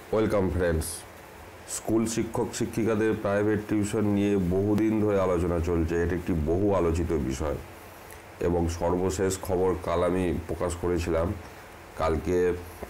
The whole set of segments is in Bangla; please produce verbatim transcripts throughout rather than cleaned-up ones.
Welcome friends. স্কুল শিক্ষক শিক্ষিকাদের প্রাইভেট টিউশন নিয়ে বহুদিন ধরে আলোচনা চলছে। এটি একটি বহু আলোচিত বিষয় এবং সর্বশেষ খবর কাল আমি প্রকাশ করেছিলাম। কালকে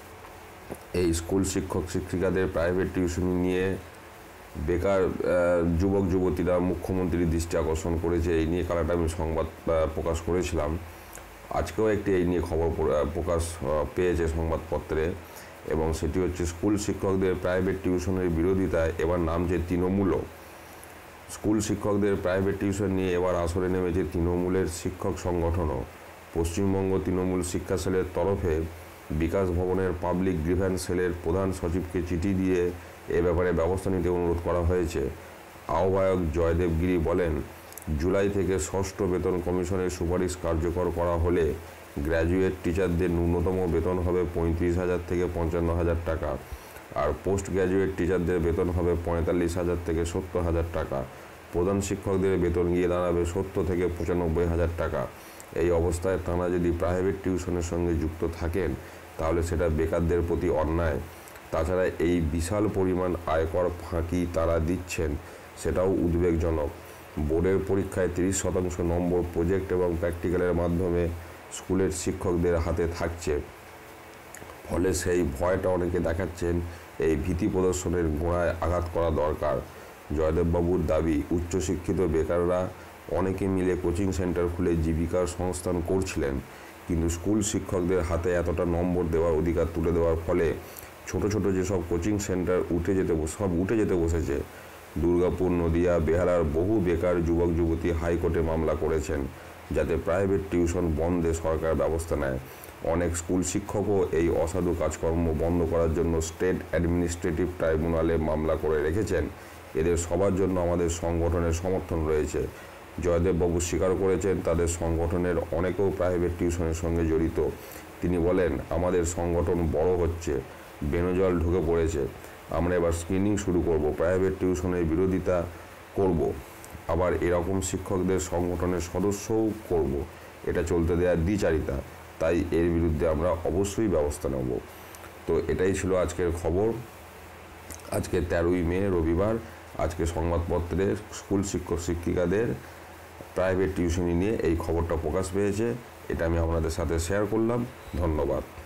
এই স্কুল শিক্ষক শিক্ষিকাদের প্রাইভেট টিউশন নিয়ে বেকার যুবক যুবতীরা মুখ্যমন্ত্রীর দৃষ্টি আকর্ষণ করেছে। এই নিয়ে কাল একটা আমি সংবাদ প্রকাশ করেছিলাম। আজকেও একটি এই নিয়ে খবর প্রকাশ পেয়েছে সংবাদপত্রে, এবং সেটি হচ্ছে স্কুল শিক্ষকদের প্রাইভেট টিউশনের বিরোধিতায় এবার নামছে তৃণমূলও। স্কুল শিক্ষকদের প্রাইভেট টিউশন নিয়ে এবার আসরে নেমেছে তৃণমূলের শিক্ষক সংগঠনও। পশ্চিমবঙ্গ তৃণমূল শিক্ষা সেলের তরফে বিকাশ ভবনের পাবলিক গ্রিভ্যান্স সেলের প্রধান সচিবকে চিঠি দিয়ে এ ব্যাপারে ব্যবস্থা নিতে অনুরোধ করা হয়েছে। আহ্বায়ক জয়দেব গিরি বলেন, জুলাই থেকে ষষ্ঠ বেতন কমিশনের সুপারিশ কার্যকর করা হলে গ্র্যাজুয়েট টিচারদের ন্যূনতম বেতন হবে পঁয়ত্রিশ হাজার থেকে পঞ্চান্ন হাজার টাকা, আর পোস্ট গ্র্যাজুয়েট টিচারদের বেতন হবে পঁয়তাল্লিশ হাজার থেকে সত্তর হাজার টাকা। প্রধান শিক্ষকদের বেতন গিয়ে দাঁড়াবে সত্তর থেকে পঁচানব্বই হাজার টাকা। এই অবস্থায় তাঁরা যদি প্রাইভেট টিউশনের সঙ্গে যুক্ত থাকেন তাহলে সেটা বেকারদের প্রতি অন্যায়। তাছাড়া এই বিশাল পরিমাণ আয়কর ফাঁকি তারা দিচ্ছেন, সেটাও উদ্বেগজনক। বোর্ডের পরীক্ষায় তিরিশ শতাংশ নম্বর প্রজেক্ট এবং প্র্যাকটিক্যালের মাধ্যমে স্কুলের শিক্ষকদের হাতে থাকছে, ফলে সেই ভয়টা অনেকে দেখাচ্ছেন। এই ভীতি প্রদর্শনের গোড়ায় আঘাত করা দরকার। জয়দেববাবুর দাবি, উচ্চশিক্ষিত বেকাররা অনেকে মিলে কোচিং সেন্টার খুলে জীবিকার সংস্থান করছিলেন, কিন্তু স্কুল শিক্ষকদের হাতে এতটা নম্বর দেওয়ার অধিকার তুলে দেওয়ার ফলে ছোট ছোট যেসব কোচিং সেন্টার উঠে যেতে সব উঠে যেতে বসেছে। দুর্গাপুর, নদিয়া, বেহালার বহু বেকার যুবক যুবতী হাইকোর্টে মামলা করেছেন যাতে প্রাইভেট টিউশন বন্ধে সরকার ব্যবস্থা নেয়। অনেক স্কুল শিক্ষকও এই অসাধু কাজকর্ম বন্ধ করার জন্য স্টেট অ্যাডমিনিস্ট্রেটিভ ট্রাইব্যুনালে মামলা করে রেখেছেন। এদের সবার জন্য আমাদের সংগঠনের সমর্থন রয়েছে। জয়দেববাবু স্বীকার করেছেন তাদের সংগঠনের অনেকেও প্রাইভেট টিউশনের সঙ্গে জড়িত। তিনি বলেন, আমাদের সংগঠন বড় হচ্ছে, বেনজল ঢুকে পড়েছে। আমরা এবার স্ক্রিনিং শুরু করব, প্রাইভেট টিউশনের বিরোধিতা করব, আবার এরকম শিক্ষকদের সংগঠনের সদস্যও করব। এটা চলতে দেওয়ার দ্বিচারিতা, তাই এর বিরুদ্ধে আমরা অবশ্যই ব্যবস্থা নেব। তো এটাই ছিল আজকের খবর। আজকে তেরোই মে রবিবার। আজকে সংবাদপত্রে স্কুল শিক্ষক শিক্ষিকাদের প্রাইভেট টিউশনি নিয়ে এই খবরটা প্রকাশ পেয়েছে। এটা আমি আপনাদের সাথে শেয়ার করলাম। ধন্যবাদ।